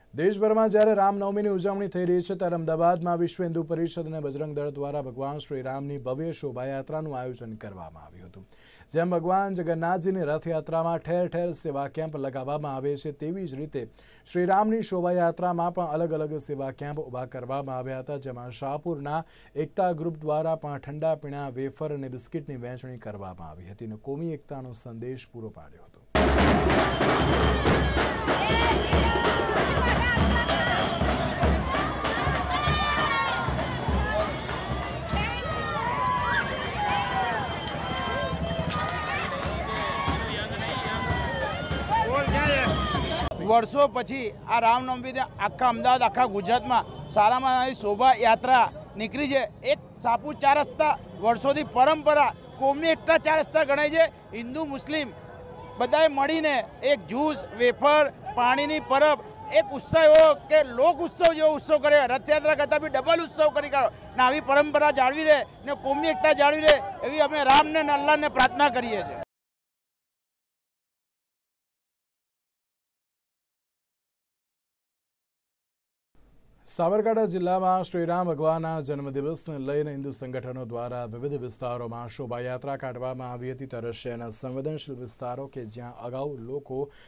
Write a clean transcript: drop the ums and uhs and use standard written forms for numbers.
देशभर में जयरे रामनवमी की उजवणी थई रही है त्यारे अमदावाद में विश्व हिंदू परिषद और बजरंग दल द्वारा भगवान श्री राम की भव्य शोभायात्रा आयोजन करवामां आव्युं हतुं। जेम भगवान जगन्नाथजी की रथयात्रा में ठेर ठेर सेवा केम्प लगावामां आवे छे तेवी ज रीते श्रीरामनी शोभायात्रा में पण अलग अलग सेवा केम्प उभा करवामां आव्या हता, जेमां शाहपुरना एकता ग्रुप द्वारा पण ठंडा पीणा वेफर और बिस्किटनी वहेंचणी करवामां आवी हती अने कोमी एकतानो संदेश पूरो पाड्यो हतो। वर्षों पछी आ रामनवमी ने आखा अमदावाद आखा गुजरात में सारा में शोभा यात्रा निकली है। एक सापू चार रस्ता वर्षों की परंपरा कोमी एकता चार रस्ता गणाय है। हिंदू मुस्लिम बधाए मळीने एक जूस वेफर पानी की परब एक उत्सव एवो के लोक उत्सव जो उत्सव करे रथयात्रा करता भी डबल उत्सव करी काढो ने आवी परंपरा जाळवी रहे ने कोमी एकता जाळवी रहे एवी अमे राम ने अल्लाह ने प्रार्थना करीए छे। साबरकांठा जिला में श्रीराम भगवान जन्मदिवस ने लईने हिंदू संगठनों द्वारा विविध विस्तारों में शोभायात्रा काढवामां आवी हती। त्यारे शहेरना संवेदनशील विस्तारों के ज्यां अगाऊ लोको